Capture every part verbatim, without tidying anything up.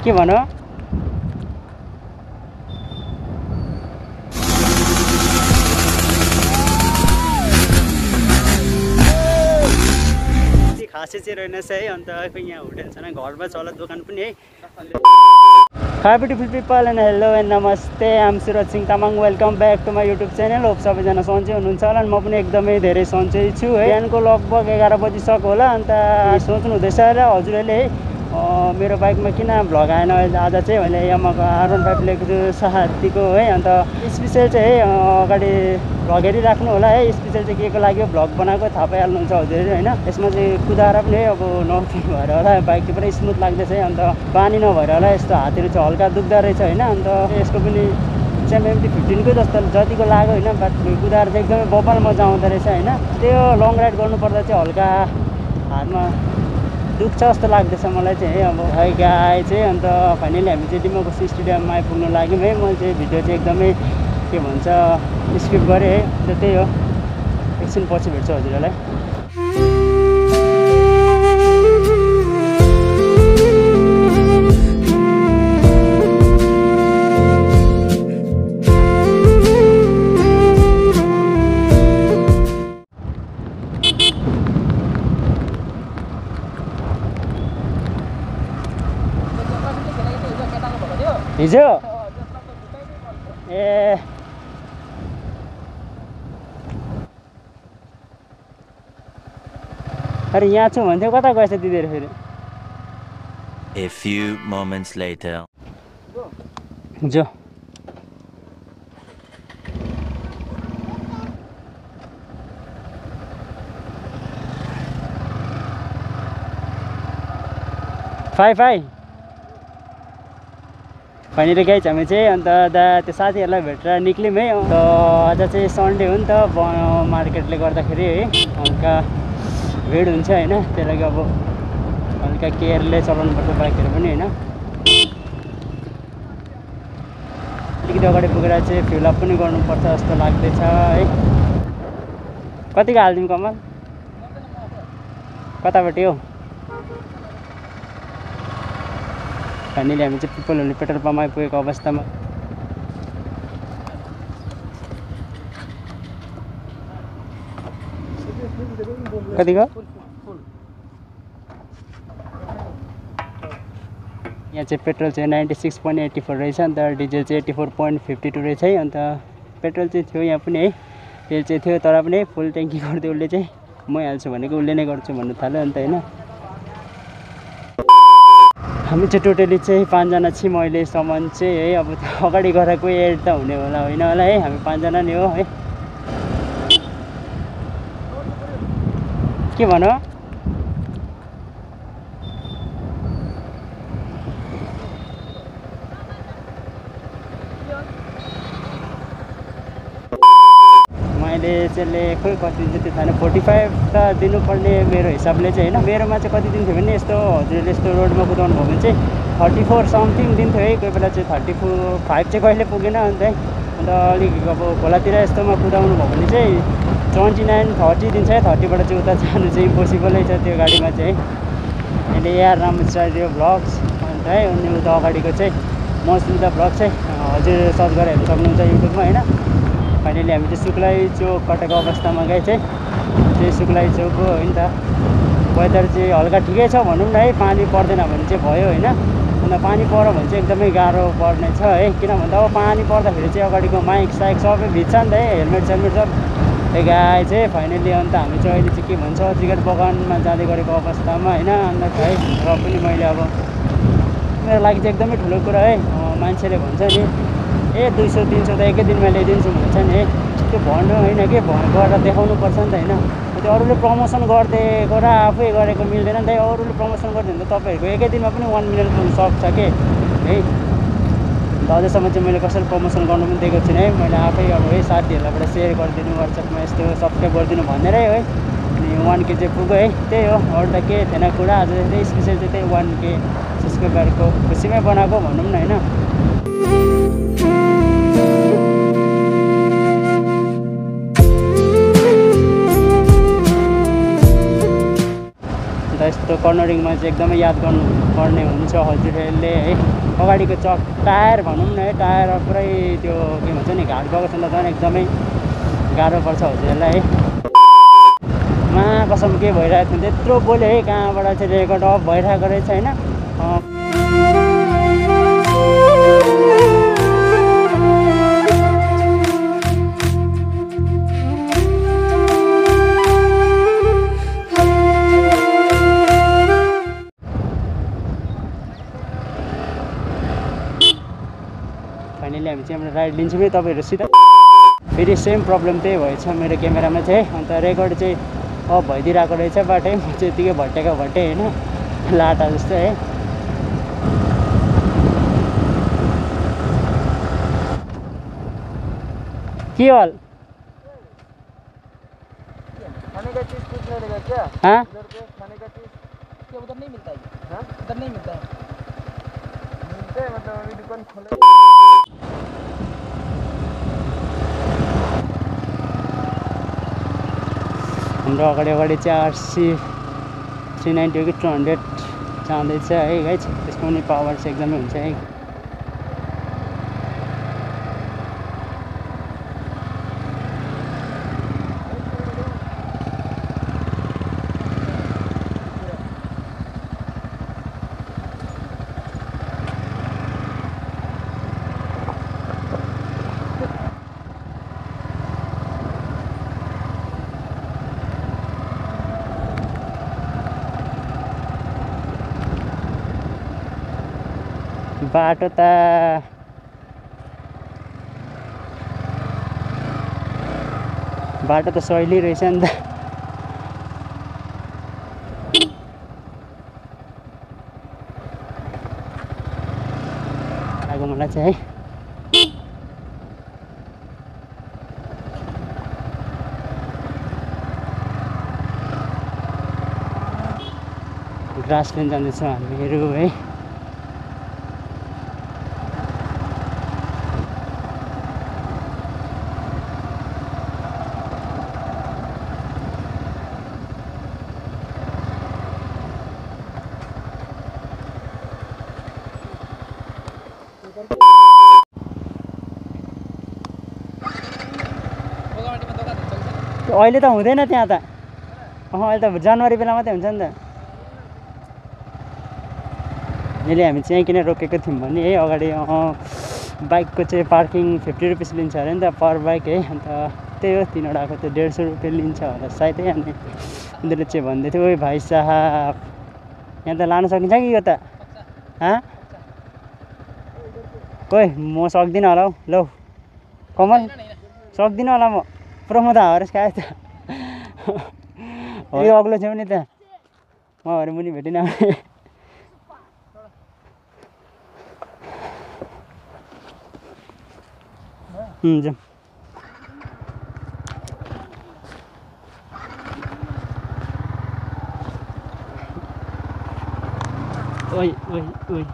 के भन खासै चाहिँ रहेनछ है अन्त यहाँ होटेल छैन घरमा छ होला दोकान पनि है hi beautiful people and hello and नमस्ते आम Suraj Singh Tamang welcome back to my YouTube channel hope सबैजना सन्चै हुनुहुन्छ होला म पनि एकदमै धेरै सन्चै छु है बिहानको लगभग एघार बजिसक्यो होला अन्त सोच्नु हुँदैछ र हजुरहरूले है मेरो बाइकमा किन भ्लग आएन अहिले आज चाहिँ मैले यामाको आर वान फाइभ लिएको छु साथीको है अन्त स्पेसल चाहिँ है अगाडि भ्लग हेरिराख्नु होला है स्पेसल चाहिँ के को लागि भ्लग बनाएको थाहा पाइहाल्नुहुन्छ हजुरहरू होइन यसमा चाहिँ कुदाएर पनि है अब नर्थिङ भएर होला बाइक चाहिँ पुरै स्मुथ लाग्दैछ है अन्त पानी नभएर होला यस्तो हातहरू चाहिँ हल्का दुख्दो रहेछ होइन अन्त यसको पनि चाहिँ एमटी फिफ्टिनको जस्तो जतिको लाग्यो होइन बात कुदाएर चाहिँ एकदमै बबाल मजा आउँदो रहेछ होइन त्यो लङ राइड गर्नुपर्दा चाहिँ हल्का हातमा दुख्छ जस्तो लाग्दैछ मलाई चाहिँ है अब है गाई चाहिँ अन्त फाइनली हामी चाहिँ डिमाकुसी स्टेडियममा आइपुग्नु लाग्यौँ है मैले चाहिँ भिडियो चाहिँ एकदमै के भन्छ स्किप गरेँ है अन्त त्यही हो एकछिन पछि भेट्छु हजुरहरूलाई हिजो ए अरे यहाँ छु भन्थ्यो कता गएछ दिदीहरू फेरि A few moments later जो फाइ फाइ फाइनली गाइज हामी चाहिँ अन्त दा त्यो साथीहरूलाई भेटेर निक्ल्यौँ है अन्त आज चाहिँ सन्डे हो नि त मार्केटले गर्दाखेरि है हल्का भिड हुन्छ होइन त्यही लागि अब हल्का केयरले चलाउनुपर्छ बाइकहरू पनि होइन अलिकति अगाडि पुगेर चाहिँ फिलअप पनि गर्नुपर्छ जस्तो लाग्दैछ है कतिको हालिदिउँ कमल कतापट्टि हो फाइनली हामी चाहिँ पिपल हुने पेट्रोल पम्प आइपुगेको अवस्थामा कतिको यहाँ चाहिँ पेट्रोल चाहिँ ninety six point eighty four रहेछ अन्त डिजेल चाहिँ eighty four point fifty two रहेछ है अन्त पेट्रोल चाहिँ थियो यहाँ पनि है तेल चाहिँ थियो तर पनि फुल ट्याङ्की गरिदियो उसले चाहिँ मै हाल्छु भनेको उसले नै गर्छु भन्नु थाल्यो अन्त होइन हामी चाहिँ टोटली चाहिँ पाँचजना छौँ अहिलेसम्म चाहिँ है अब त्यो अगाडि गएर कोही एड त हुने होला होइन होला है हामी पाँचजना नै हो है के भन मैले चाहिँ खोइ कति दिन्छु त्यो थाहा फोर्टी फाइभ त दिनुपर्ने मेरो हिसाबले चाहिँ होइन मेरोमा चाहिँ कति दिन्थ्यो भने यस्तो हजुरले यस्तो रोडमा कुदाउनु भयो भने चाहिँ थर्टी फोर समथिङ दिन्थ्यो है कोही बेला चाहिँ थर्टी फोर फाइभ चाहिँ कहिले पुगेन अन्त है अन्त अलिक अब खोलातिर यस्तोमा कुदाउनु भयो भने चाहिँ ट्वेन्टी नाइन थर्टी दिन्छ है थर्टीबाट चाहिँ उता जानु चाहिँ इम्पोसिबलै छ त्यो गाडीमा चाहिँ अहिले यार राम्रो छ त्यो भ्लग्स अन्त है अनि उता अगाडिको चाहिँ मसुदा भ्लग चाहिँ हजुर सर्च गरेर हेर्नु सक्नुहुन्छ युट्युबमा होइन फाइनली हामी चाहिँ सुक्लाई चोक कटेको अवस्थामा गए चाहिँ त्यही सुक्लाई चोक हो होइन त वेदर चाहिँ हल्का ठिकै छ भनौँ न है पानी पर्दैन भने चाहिँ भयो होइन अन्त पानी पऱ्यो भने चाहिँ एकदमै गाह्रो पर्ने छ है किन भन्दा अब पानी पर्दाखेरि चाहिँ अगाडिको माइक साइक सबै भिज्छ नि त है हेलमेट सेलमेट सब त्यही गाई चाहिँ फाइनली अन्त हामी चाहिँ अहिले चाहिँ के भन्छ चिकन बगानमा जाँदै गरेको अवस्थामा होइन अन्त है र पनि मैले अब मेरो लागि चाहिँ एकदमै ठुलो कुरा है मान्छेले भन्छ नि ए दुई सौ तिन सौ त एकै दिनमा ल्याइदिन्छु भन्छ नि है त्यो भन्नु होइन कि गरेर देखाउनु पर्छ नि त होइन त्यो अरूले प्रमोसन गरिदिएको र आफै गरेको मिल्दैन नि त अरूले प्रमोसन गरिदियो भने त तपाईँहरूको एकै दिनमा पनि वान मिलियन पुग्नु सक्छ कि है अन्त अझैसम्म चाहिँ मैले कसरी प्रमोसन गर्नु पनि दिएको छुइनँ है मैले आफै अब है साथीहरूलाई सेयर गरिदिनु वाट्सएपमा यस्तो सब्सक्राइब गरिदिनु भनेर है अनि वान के चाहिँ पुग्यो है त्यही हो अरू त केही थिएन कुरा आज चाहिँ स्पेसल चाहिँ त्यही वान के सब्सक्राइबरको खुसीमै बनाएको भनौँ न होइन यस्तो कर्नरिङमा चाहिँ एकदमै याद गर्नु पर्ने हुन्छ हजुरहरूले है। अगाडिको चक टायर भनौँ न है, टायर पुरै त्यो के भन्छ नि घाट गएको छ झन् एकदमै गाह्रो पर्छ हजुरहरूलाई है। मा कसम के भइरहेको थियो त्यत्रो बोल्यो है, कहाँबाट चाहिँ रेकर्ड अफ भइरहेको रहेछ होइन। फाइनली हामी चाहिँ हाम्रो राइड लिन्छौँ है तपाईँहरूसित। फेरि सेम प्रब्लम त्यही भएछ मेरो क्यामेरामा चाहिँ, अन्त रेकर्ड चाहिँ अफ भइदिइरहेको रहेछ बाटै, म चाहिँ यतिकै भट्टेको भट्टे होइन लाटा जस्तो है। के हल खाने का चीज कुछ नहीं रहेगा क्या? हाँ उधर पे खाने का चीज क्या उधर नहीं मिलता है? हाँ उधर नहीं मिलता है। मिलता है मतलब अभी दुकान खोले। हाम्रो अगाडि अगाडि चाहिँ आरसी थ्री नाइन्टी हो कि टू हन्ड्रेड जाँदैछ है गाइज। त्यसको पनि पावर चाहिँ एकदमै हुन्छ है। बाटो त बाटो त सहिलै रहेछ नि त। आगो मलाई चाहिँ है। ग्रासल्यान्ड जाँदैछौँ हामीहरू है। अहिले त हुँदैन त्यहाँ त। अँ अहिले त जनवरी बेला मात्रै हुन्छ नि त। अहिले हामी चाहिँ किन रोकेको थियौँ भने है अगाडि बाइकको चाहिँ पार्किङ फिफ्टी रुपिस लिन्छ अरे नि त पर बाइक है। अन्त त्यही हो तिनवटाको त्यो डेढ सौ रुपियाँ लिन्छ होला सायद है। अनि उनीहरूले चाहिँ भन्दै थियो ओइ भाइ साहब यहाँ त लानु सकिन्छ कि यो त हाँ कोही म सक्दिनँ होला हौ। लौ कमल सक्दिनँ होला म पुरा म त हरेस खाएँ त। यो अग्लो छेउ नि त म हरे मुनि भेटिनँ। जाउँ ओइ ओइ ओइ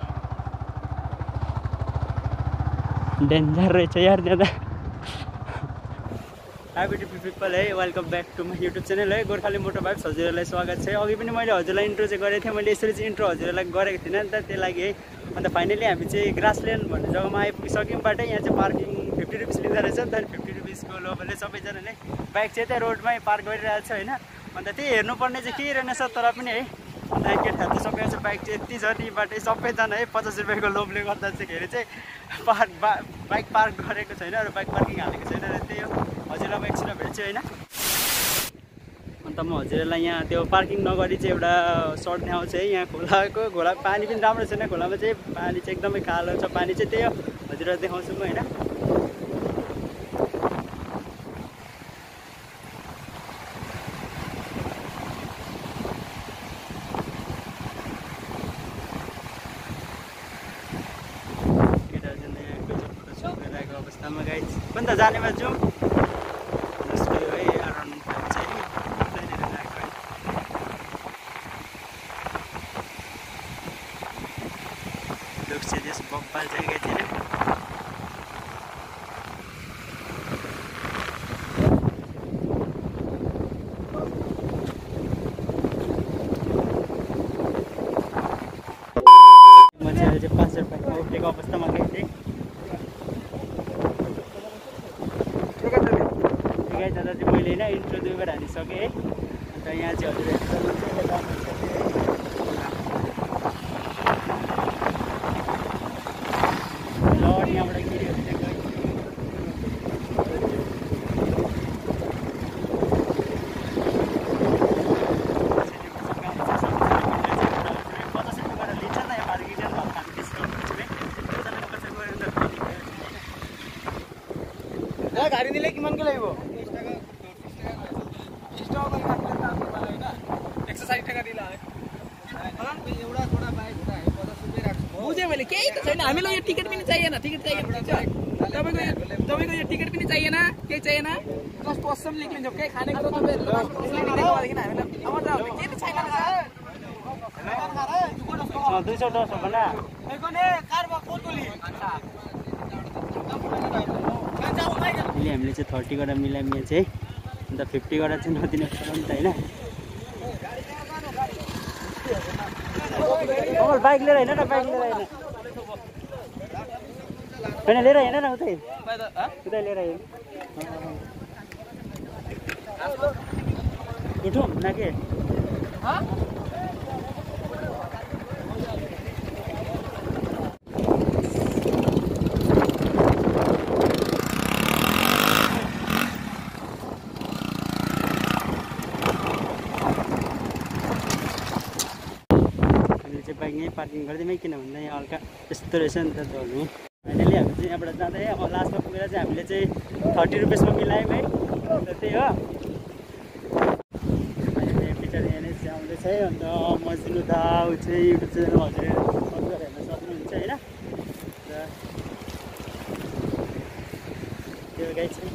डेन्जर रहेछ यार त्यहाँ त। हाई ब्युटिफुल पिपल है, welcome back to my YouTube channel है गोर्खाली मोटर बाइक्स। हजुरहरूलाई स्वागत छ। अघि पनि मैले हजुरलाई इन्ट्रो चाहिँ गरेको थिएँ, मैले यसरी चाहिँ इन्ट्रो हजुरलाई गरेको थिइनँ नि त त्यही लागि है। अन्त फाइनली हामी चाहिँ ग्रासल्यान्ड भन्ने जग्गामा आइपुगिसक्यौँ। बाटै यहाँ चाहिँ पार्किङ फिफ्टी रुपिस लिँदो रहेछ नि त। फिफ्टी रुपिसको लोभले सबैजनाले बाइक चाहिँ त्यहाँ रोडमै पार्क गरिरहेको छ होइन। अन्त त्यही हेर्नुपर्ने चाहिँ केही रहेनछ तर पनि है। अन्त केटाहरू चाहिँ सबै चाहिँ बाइक चाहिँ यति छ त्यहीँबाटै सबैजना है पचास रुपियाँको लोभले गर्दा चाहिँ के अरे चाहिँ पार्क बा बाइक पार्क गरेको छैन र बाइक पार्किङ हालेको छैन र त्यही हो। हजुरलाई म एकछिन भेट्छु होइन। अन्त म हजुरलाई यहाँ त्यो पार्किङ नगरी चाहिँ एउटा सर्ट ठाउँ चाहिँ यहाँ खोलाको खोला पानी पनि राम्रो छैन। खोलामा चाहिँ पानी चाहिँ एकदमै कालो छ पानी चाहिँ त्यही हो हजुरलाई देखाउँछु म होइन। अवस्थामा गाइज पनि त जानेमा जाउँ जस्तो है अराउन्ड चाहिँ त्यहाँनिर गएको लोक चाहिँ त्यस बब्बाल जग्गातिर फुटेको अवस्थामा गाई चाहिँ गाई जाँदा चाहिँ मैले होइन इन्ट्रो दुई बार हानिसकेँ है। अन्त यहाँ चाहिँ हजुर यहाँबाट गिरीहरू चाहिँ गयो। गाडी दिले किमान के লাগিব एक्सरसाइज टाका दिला एउटा थोडा बाइक पचास रुपैयाँ राख्छु बुझे मैले केही त छैन हामीलाई यो टिकट पनि चाहिएन टिकट चाहिएन तपाईको तपाईको यो टिकट पनि चाहिएन केही चाहिएन जस्ट पसम लेखिन्छ केही खाने कुरा तपाईहरुले दिएको भएदेखि हामीलाई अब त केही पनि छैन दुई सौ दस हो भने अहिले हामीले चाहिँ थर्टी गरेर मिलाइमिया चाहिँ अन्त फिफ्टी गरेर चाहिँ नदिने नि त होइन। अमल बाइक लिएर होइन न बाइक लिएर होइन होइन लिएर होइन न उतै उतै लिएर होइन उठौँ न के बाइक यहीँ पार्किङ गरिदिउँ किन भन्दा यहाँ हल्का यस्तो रहेछ नि त धोल्नु। फाइनली हामी चाहिँ यहाँबाट जाँदै अब लास्टमा पुगेर चाहिँ हामीले चाहिँ थर्टी रुपिसमा मिलायौँ है। अन्त त्यही हो अहिले पछाडि यहाँनिर चाहिँ आउँदैछ है। अन्त मजिनु त ऊ चाहिँ युट्युब च्यानल हजुरले सब्सक्राइब हेर्न सक्नुहुन्छ होइन। र त्यो गाई चाहिँ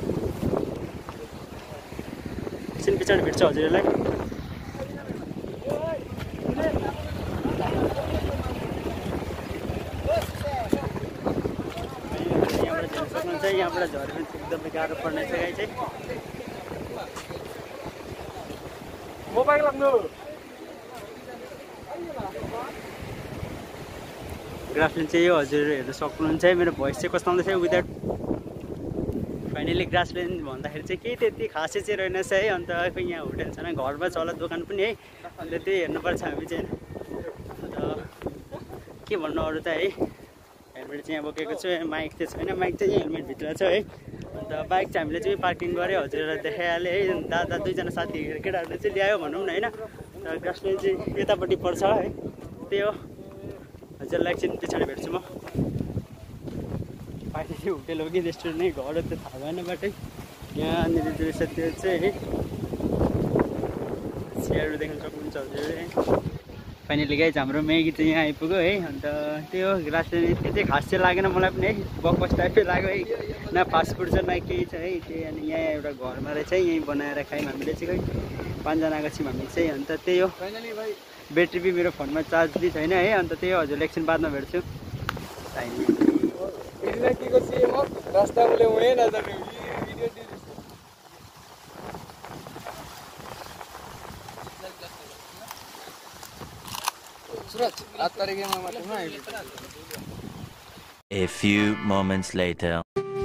एकछिन पछाडि भेट्छ हजुरहरूलाई। यहाँबाट झऱ्यो भने चाहिँ एकदमै गाह्रो पर्ने छ गाई चाहिँ मोबाइल लाग्नु ग्रासल्यान्ड चाहिँ यो हजुर हेर्न सक्नुहुन्छ है। मेरो भोइस चाहिँ कस्तो आउँदैछ विदाउट फाइनली ग्रासल्यान्ड भन्दाखेरि चाहिँ केही त्यति खासै चाहिँ रहेनछ है। अन्त खोइ यहाँ होटेल छैन घरमा चला दोकान पनि है। अन्त त्यही हेर्नुपर्छ हामी चाहिँ अन्त के भन्नु अरू त है। हेलमेट चाहिँ यहाँ बोकेको छु माइक चाहिँ छैन माइक चाहिँ हेलमेटभित्र छ है। अन्त बाइक चाहिँ हामीले चाहिँ पार्किङ गऱ्यो हजुरलाई देखाइहालेँ है। दादा दुईजना साथी केटाहरूले चाहिँ ल्यायो भनौँ न होइन। र ग्रासल्यान्ड चाहिँ यतापट्टि पर्छ है। त्यही हो हजुरलाई एकछिन पछाडि भेट्छु म। फाइनली होटेल हो कि रेस्टुरेन्ट नै घर त थाहा भएन बाटै यहाँनिर रहेछ त्यो चाहिँ है चियाहरू देख्न सक्नुहुन्छ हजुरले। फाइनली गाइज हाम्रो म्यागी चाहिँ यहाँ आइपुग्यो है। अन्त त्यो ग्रासल्यान्ड त्यो चाहिँ खास चाहिँ लागेन मलाई पनि है। बकवास टाइपै लाग्यो है। न फास्टफुड छ न केही छ है। त्यही अनि यहाँ एउटा घरमा रहेछ यहीँ बनाएर खायौँ हामीले चाहिँ खै पाँचजनाको छौँ हामी चाहिँ। अन्त त्यही हो ब्याट्री पनि मेरो फोनमा चार्ज पनि छैन है। अन्त त्यही हो हजुरले एकछिन बादमा भेट्छु। A few moments later.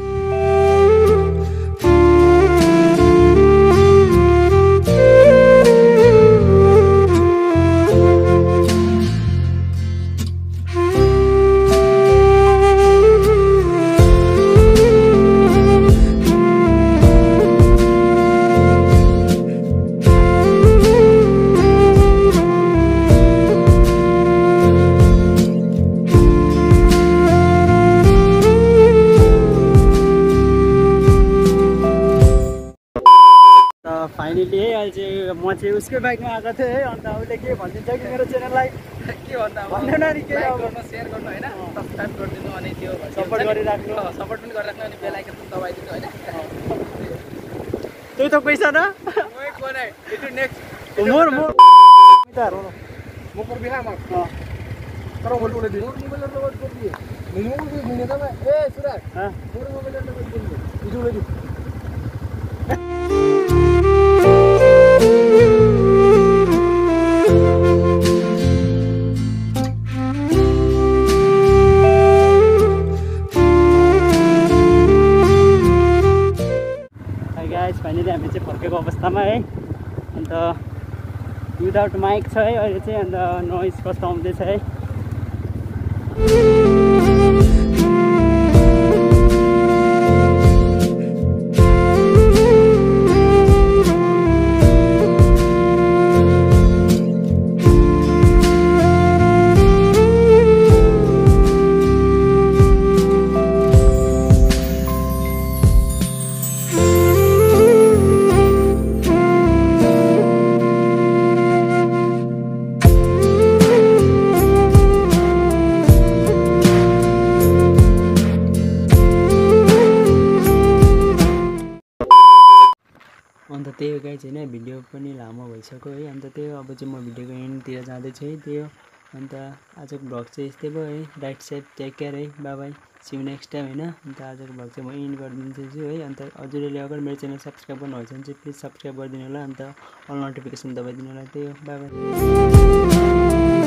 Finally है अहिले चाहिँ म चाहिँ उसकै बाइकमा आएको थिएँ है। अन्त उसले के भनिदिन्छ कि मेरो च्यानललाई के भन्दा भन्दैन नि के अब सेयर गर्नु होइन सब्सक्राइब गरिदिनु अनि त्यो सपोर्ट गरिराख्नु सपोर्ट पनि गरिराख्नु अनि बेल आइकन पनि दबाइदिनु होइन। त्यही त पैसा त मोर मोर म पर बिहा म तर बोल बोले दिनु मोबाइल नंबर नोट कर दिए मिनिमम भी महीने का मैं ए सुराज हां पूरे मोबाइल नंबर नोट कर दिए इधर ले भिडियोमा है। अन्त विदाउट माइक छ है अहिले चाहिँ, अन्त नोइज कस्तो आउँदैछ है। अन्त त्यही हो गाइज होइन, भिडियो पनि लामो भइसक्यो है। अन्त त्यही हो, अब चाहिँ म भिडियोको एन्डतिर जाँदैछु है। त्यही हो, अन्त आजको भ्लग चाहिँ यस्तै भयो है। राइट सेफ, टेक केयर है, bye bye, see you next time होइन। अन्त आजको भ्लग चाहिँ म एन्ड गरिदिन्छु है। अन्त हजुरले अगर मेरो च्यानल सब्सक्राइब गर्नुहुन्छ भने चाहिँ प्लिज सब्सक्राइब गरिदिनु होला। अन्त अल नोटिफिकेसन दबाइदिनु होला। त्यही हो, बाई बाई।